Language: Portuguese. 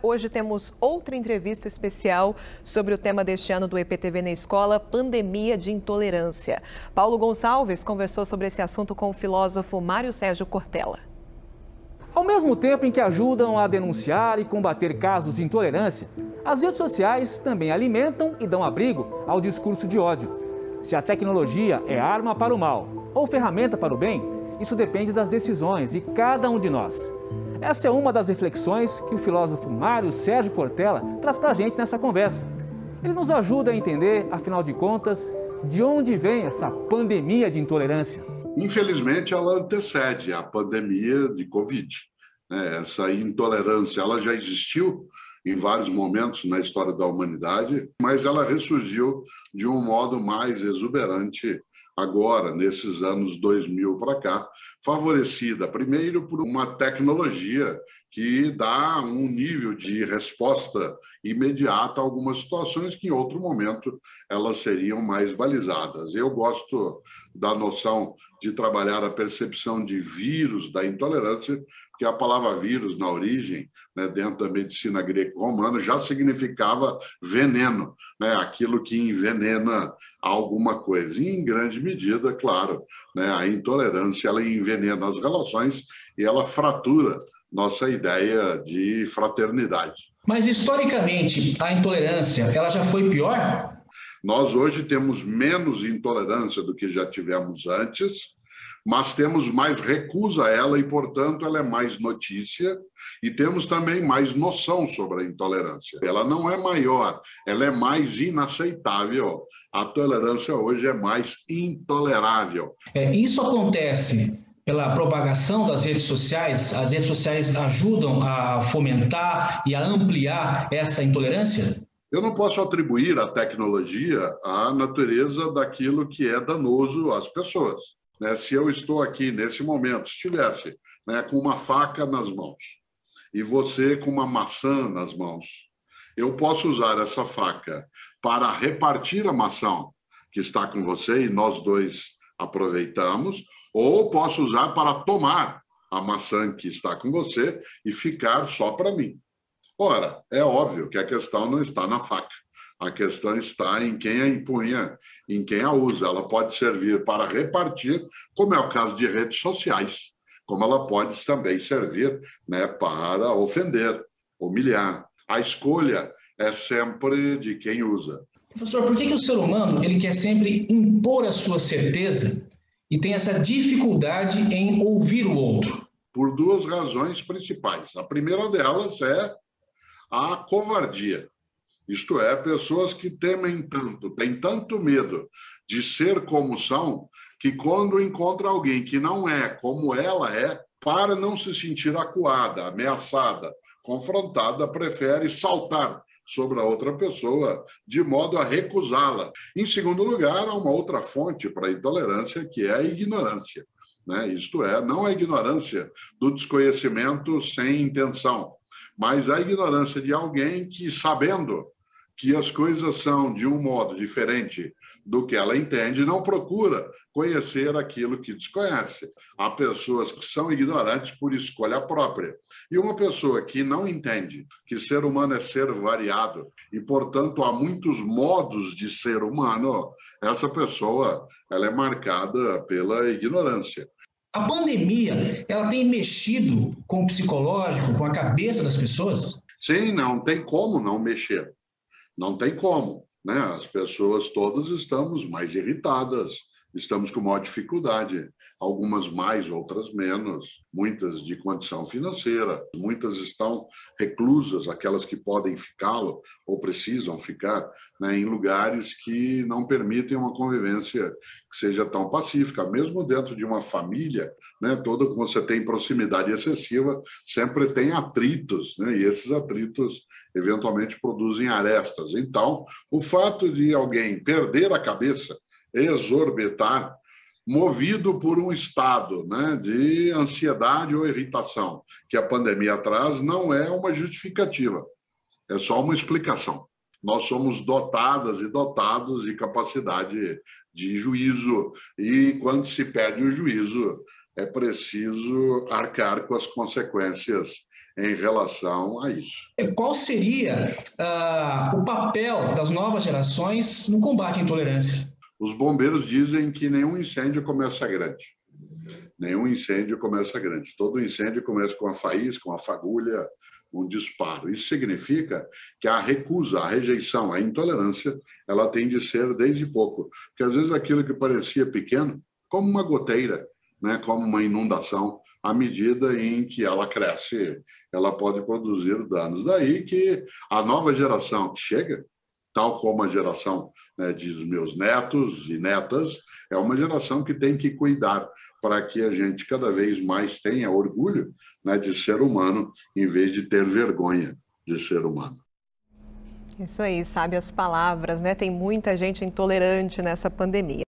Hoje temos outra entrevista especial sobre o tema deste ano do EPTV na escola, pandemia de intolerância. Paulo Gonçalves conversou sobre esse assunto com o filósofo Mário Sérgio Cortella. Ao mesmo tempo em que ajudam a denunciar e combater casos de intolerância, as redes sociais também alimentam e dão abrigo ao discurso de ódio. Se a tecnologia é arma para o mal ou ferramenta para o bem, isso depende das decisões de cada um de nós. Essa é uma das reflexões que o filósofo Mário Sérgio Cortella traz para a gente nessa conversa. Ele nos ajuda a entender, afinal de contas, de onde vem essa pandemia de intolerância. Infelizmente, ela antecede a pandemia de Covid. Essa intolerância ela já existiu em vários momentos na história da humanidade, mas ela ressurgiu de um modo mais exuberante agora, nesses anos 2000 para cá, favorecida primeiro por uma tecnologia que dá um nível de resposta imediata a algumas situações que em outro momento elas seriam mais balizadas. Eu gosto da noção de trabalhar a percepção de vírus da intolerância, porque a palavra vírus, na origem, dentro da medicina greco-romana, já significava veneno, aquilo que envenena alguma coisa. E, em grande medida, claro, a intolerância ela envenena as relações e ela fratura nossa ideia de fraternidade. Mas, historicamente, a intolerância ela já foi pior? Nós hoje temos menos intolerância do que já tivemos antes, mas temos mais recusa a ela e, portanto, ela é mais notícia e temos também mais noção sobre a intolerância. Ela não é maior, ela é mais inaceitável. A tolerância hoje é mais intolerável. Isso acontece pela propagação das redes sociais? As redes sociais ajudam a fomentar e a ampliar essa intolerância? Eu não posso atribuir à tecnologia a natureza daquilo que é danoso às pessoas. Se eu estou aqui nesse momento, estivesse com uma faca nas mãos e você com uma maçã nas mãos, eu posso usar essa faca para repartir a maçã que está com você e nós dois aproveitamos, ou posso usar para tomar a maçã que está com você e ficar só para mim. Ora, é óbvio que a questão não está na faca. A questão está em quem a empunha, em quem a usa. Ela pode servir para repartir, como é o caso de redes sociais, como ela pode também servir para ofender, humilhar. A escolha é sempre de quem usa. Professor, por que o ser humano ele quer sempre impor a sua certeza e tem essa dificuldade em ouvir o outro? Por duas razões principais. A primeira delas é a covardia. Isto é, pessoas que temem tanto, têm tanto medo de ser como são, que quando encontra alguém que não é como ela é, para não se sentir acuada, ameaçada, confrontada, prefere saltar sobre a outra pessoa de modo a recusá-la. Em segundo lugar, há uma outra fonte para a intolerância, que é a ignorância. Isto é, não a ignorância do desconhecimento sem intenção, mas a ignorância de alguém que, sabendo que as coisas são de um modo diferente do que ela entende, não procura conhecer aquilo que desconhece. Há pessoas que são ignorantes por escolha própria. E uma pessoa que não entende que ser humano é ser variado e, portanto, há muitos modos de ser humano, essa pessoa ela é marcada pela ignorância. A pandemia, ela tem mexido com o psicológico, com a cabeça das pessoas? Sim, não tem como não mexer. Não tem como. As pessoas todas estamos mais irritadas, estamos com maior dificuldade, algumas mais, outras menos, muitas de condição financeira, muitas estão reclusas, aquelas que podem ficá-lo ou precisam ficar em lugares que não permitem uma convivência que seja tão pacífica, mesmo dentro de uma família, toda que você tem proximidade excessiva, sempre tem atritos, e esses atritos eventualmente produzem arestas. Então, o fato de alguém perder a cabeça, exorbitar, movido por um estado de ansiedade ou irritação que a pandemia traz, não é uma justificativa, é só uma explicação. Nós somos dotadas e dotados de capacidade de juízo e, quando se perde o juízo, é preciso arcar com as consequências em relação a isso. Qual seria o papel das novas gerações no combate à intolerância? Os bombeiros dizem que nenhum incêndio começa grande. Nenhum incêndio começa grande. Todo incêndio começa com uma faísca, uma fagulha, um disparo. Isso significa que a recusa, a rejeição, a intolerância, ela tem de ser desde pouco. Porque às vezes aquilo que parecia pequeno, como uma goteira, né, como uma inundação, à medida em que ela cresce, ela pode produzir danos. Daí que a nova geração que chega, tal como a geração, né, dos meus netos e netas, é uma geração que tem que cuidar para que a gente cada vez mais tenha orgulho, né, de ser humano, em vez de ter vergonha de ser humano. Isso aí, sabe as palavras, né? Tem muita gente intolerante nessa pandemia.